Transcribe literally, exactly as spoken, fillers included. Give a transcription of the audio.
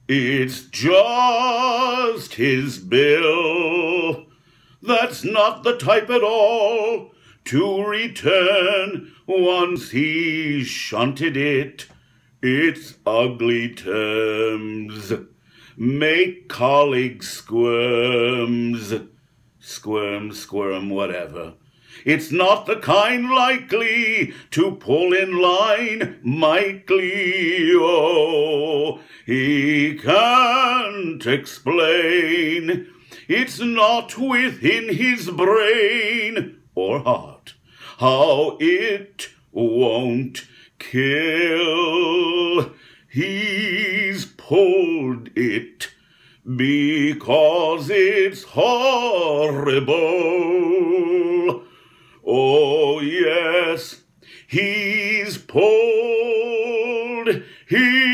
It's just his bill. That's not the type at all to return once he's shunted it. It's ugly terms. Make colleagues squirms. Squirm, squirm, whatever. It's not the kind likely to pull in line mightly. Oh, he can't explain. It's not within his brain or heart how it won't kill. He's pulled it because it's horrible. Oh yes, he's pulled his